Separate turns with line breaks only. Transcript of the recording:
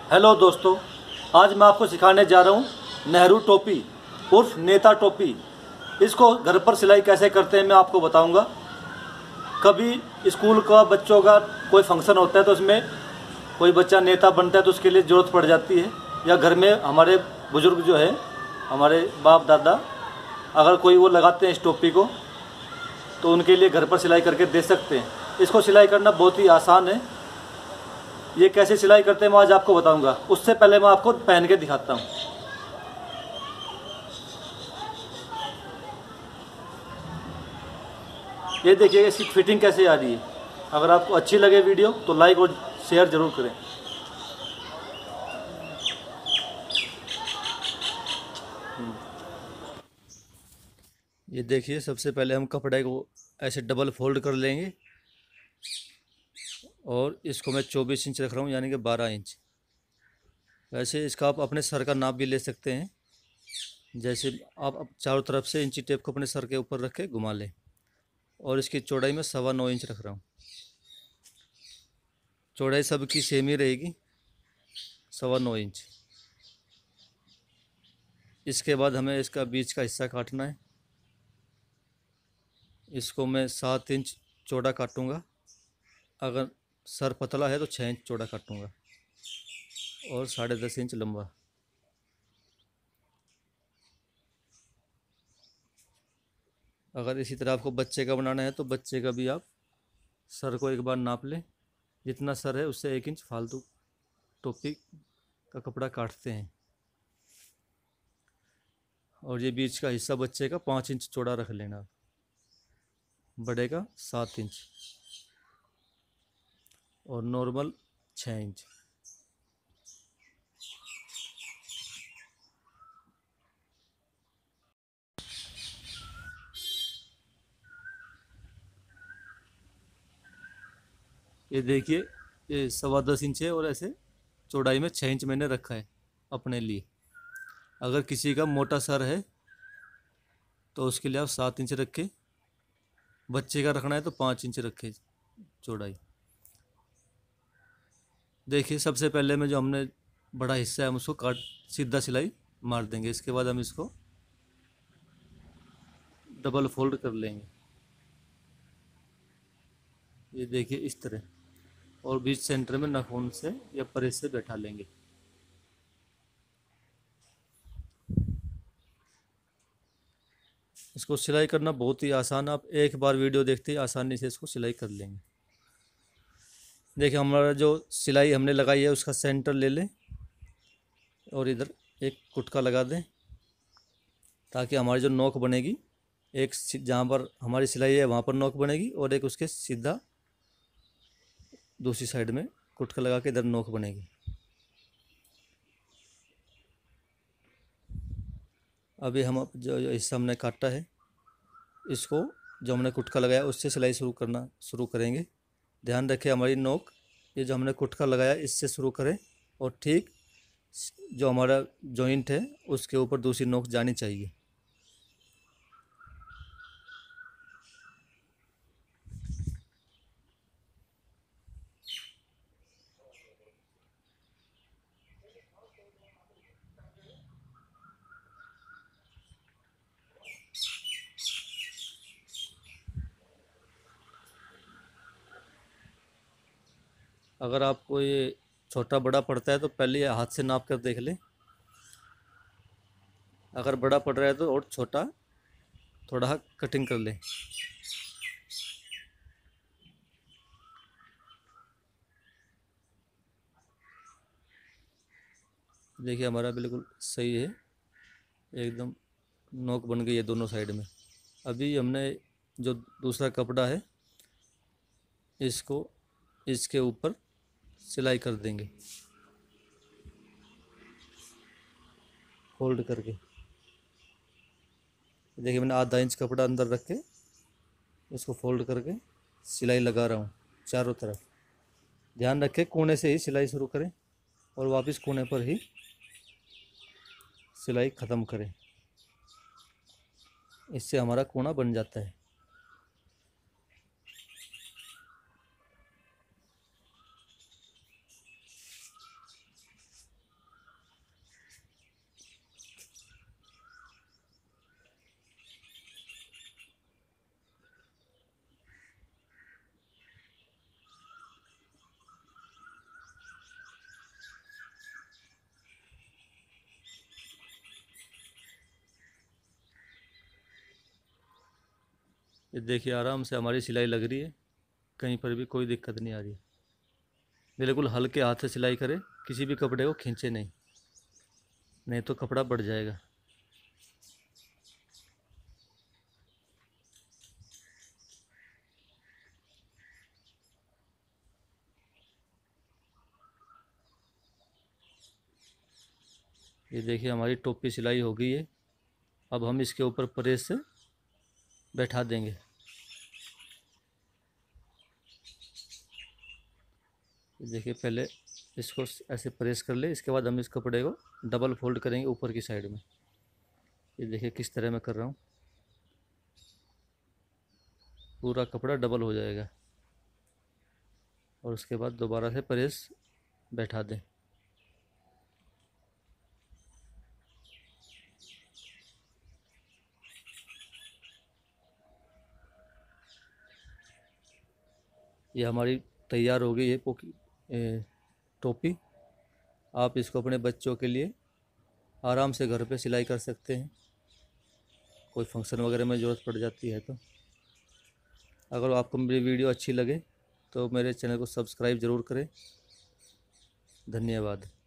Hello दोस्तों, आज मैं आपको सिखाने जा रहा हूँ नेहरू टोपी उर्फ नेता टोपी। इसको घर पर सिलाई कैसे करते हैं मैं आपको बताऊँगा। कभी स्कूल का बच्चों का कोई फंक्शन होता है तो उसमें कोई बच्चा नेता बनता है तो उसके लिए ज़रूरत पड़ जाती है, या घर में हमारे बुज़ुर्ग जो है, हमारे बाप दादा, अगर कोई वो लगाते हैं इस टोपी को तो उनके लिए घर पर सिलाई करके दे सकते हैं। इसको सिलाई करना बहुत ही आसान है। ये कैसे सिलाई करते हैं मैं आज आपको बताऊंगा। उससे पहले मैं आपको पहन के दिखाता हूँ। ये देखिए इसकी फिटिंग कैसे आ रही है। अगर आपको अच्छी लगे वीडियो तो लाइक और शेयर ज़रूर करें। ये देखिए, सबसे पहले हम कपड़े को ऐसे डबल फोल्ड कर लेंगे और इसको मैं 24 इंच रख रहा हूँ, यानी कि 12 इंच। वैसे इसका आप अपने सर का नाप भी ले सकते हैं। जैसे आप चारों तरफ से इंची टेप को अपने सर के ऊपर रख के घुमा लें। और इसकी चौड़ाई में 9.25 इंच रख रहा हूँ। चौड़ाई सबकी सेम ही रहेगी, 9.25 इंच। इसके बाद हमें इसका बीच का हिस्सा काटना है। इसको मैं 7 इंच चौड़ा काटूंगा। अगर सर पतला है तो 6 इंच चौड़ा काटूंगा और 10.5 इंच लंबा। अगर इसी तरह आपको बच्चे का बनाना है तो बच्चे का भी आप सर को एक बार नाप लें। जितना सर है उससे 1 इंच फालतू टोपी का कपड़ा काटते हैं। और ये बीच का हिस्सा बच्चे का 5 इंच चौड़ा रख लेना, बड़े का 7 इंच और नॉर्मल 6 इंच। ये देखिए, ये 10.25 इंच है और ऐसे चौड़ाई में 6 इंच मैंने रखा है अपने लिए। अगर किसी का मोटा सर है तो उसके लिए आप 7 इंच रखें। बच्चे का रखना है तो 5 इंच रखें चौड़ाई। देखिए, सबसे पहले में जो हमने बड़ा हिस्सा है हम उसको काट सीधा सिलाई मार देंगे। इसके बाद हम इसको डबल फोल्ड कर लेंगे। ये देखिए इस तरह, और बीच सेंटर में नाखून से या प्रेस से बैठा लेंगे। इसको सिलाई करना बहुत ही आसान है। आप एक बार वीडियो देखते ही आसानी से इसको सिलाई कर लेंगे। देखिए, हमारा जो सिलाई हमने लगाई है उसका सेंटर ले लें और इधर एक कुटका लगा दें, ताकि हमारी जो नोक बनेगी, एक जहाँ पर हमारी सिलाई है वहाँ पर नोक बनेगी और एक उसके सीधा दूसरी साइड में कुटका लगा के इधर नोक बनेगी। अभी हम जो हिस्सा हमने काटा है इसको, जो हमने कुटका लगाया उससे सिलाई शुरू करेंगे। ध्यान रखें हमारी नोक, ये जो हमने कुटका लगाया इससे शुरू करें और ठीक जो हमारा जॉइंट है उसके ऊपर दूसरी नोक जानी चाहिए। अगर आपको ये छोटा बड़ा पड़ता है तो पहले ये हाथ से नाप कर देख लें। अगर बड़ा पड़ रहा है तो और छोटा थोड़ा कटिंग कर लें। देखिए हमारा बिल्कुल सही है, एकदम नोक बन गई है दोनों साइड में। अभी हमने जो दूसरा कपड़ा है इसको इसके ऊपर सिलाई कर देंगे फोल्ड करके। देखिए मैंने आधा इंच कपड़ा अंदर रख के इसको फोल्ड करके सिलाई लगा रहा हूँ चारों तरफ। ध्यान रखें कोने से ही सिलाई शुरू करें और वापस कोने पर ही सिलाई ख़त्म करें। इससे हमारा कोना बन जाता है। ये देखिए आराम से हमारी सिलाई लग रही है, कहीं पर भी कोई दिक्कत नहीं आ रही। बिल्कुल हल्के हाथ से सिलाई करें, किसी भी कपड़े को खींचे नहीं, नहीं तो कपड़ा बढ़ जाएगा। ये देखिए हमारी टोपी सिलाई हो गई है। अब हम इसके ऊपर प्रेस से बैठा देंगे। देखिए पहले इसको ऐसे प्रेस कर ले, इसके बाद हम इस कपड़े को डबल फोल्ड करेंगे ऊपर की साइड में। ये देखिए किस तरह मैं कर रहा हूँ, पूरा कपड़ा डबल हो जाएगा और उसके बाद दोबारा से प्रेस बैठा दें। ये हमारी तैयार हो गई है टोपी। आप इसको अपने बच्चों के लिए आराम से घर पे सिलाई कर सकते हैं, कोई फंक्शन वगैरह में ज़रूरत पड़ जाती है तो। अगर आपको मेरी वीडियो अच्छी लगे तो मेरे चैनल को सब्सक्राइब ज़रूर करें। धन्यवाद।